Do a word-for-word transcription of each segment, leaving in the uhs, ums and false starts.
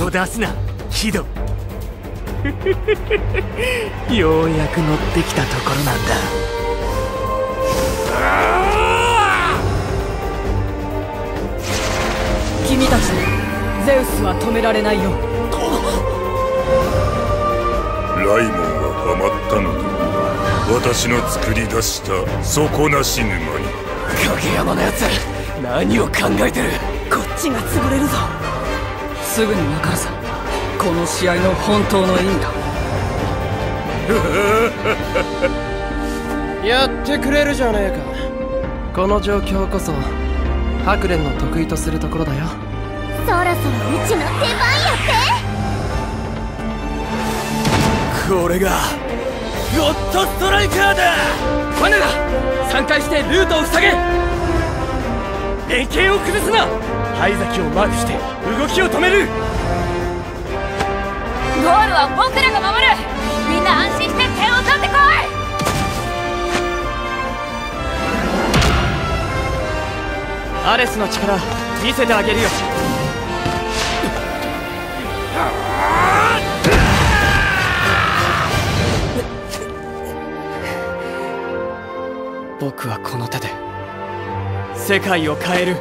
を出すなヒド。ようやく乗ってきたところなんだ。 君たちゼウスは止められないよ。 ライモンはハマったのだ。私の作り出した底なし沼に。 影山のやつ何を考えてる。 こっちが潰れるぞ。すぐに分かるさ、この試合の本当の意味だ。 やってくれるじゃねえか。この状況こそハクレンの得意とするところだよ。 そろそろうちの出番やって。これがゴッドストライカーだ。 ワナだ、散開してルートを塞げ。 連携を崩すな。灰崎をマークして動きを止める。 ゴールは僕らが守る。みんな安心して点を取ってこい。 アレスの力見せてあげるよ。僕はこの手で世界を変える。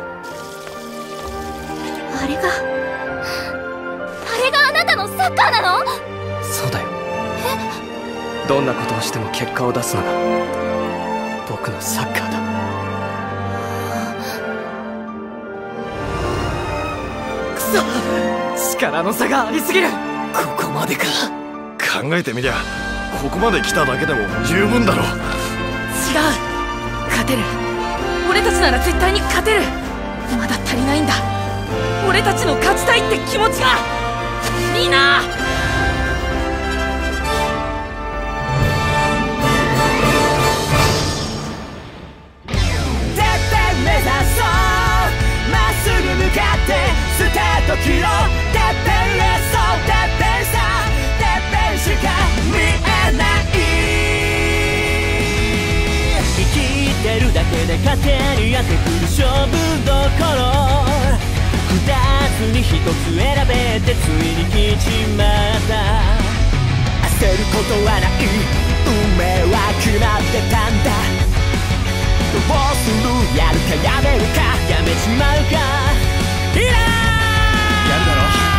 あれがあれがあなたのサッカーなの？ そうだよ。どんなことをしても結果を出すのが僕のサッカーだ。くそ、力の差がありすぎる。ここまでか。 考えてみりゃここまで来ただけでも十分だろう。 違う、勝てる。俺たちなら絶対に勝てる。まだ足りないんだ。俺たちの勝ちたいって気持ちが。みんなスタート切ろう。てっぺんレッソー、てっぺんさ、てっぺんしか見えない。生きてるだけで勝手にやってくる勝負どころ。二つに一つ選べてついに来ちまった。焦ることはない、運命は決まってたんだ。どうする、やるかやめるか、やめちまうか。いらーやるだ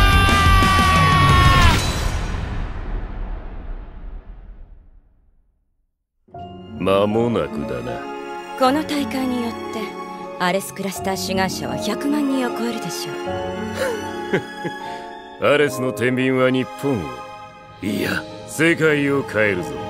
ろ。間もなくだな。 この大会によってアレスクラスター志願者はひゃくまんにんを超えるでしょう。アレスの天秤は日本を、いや世界を変えるぞ。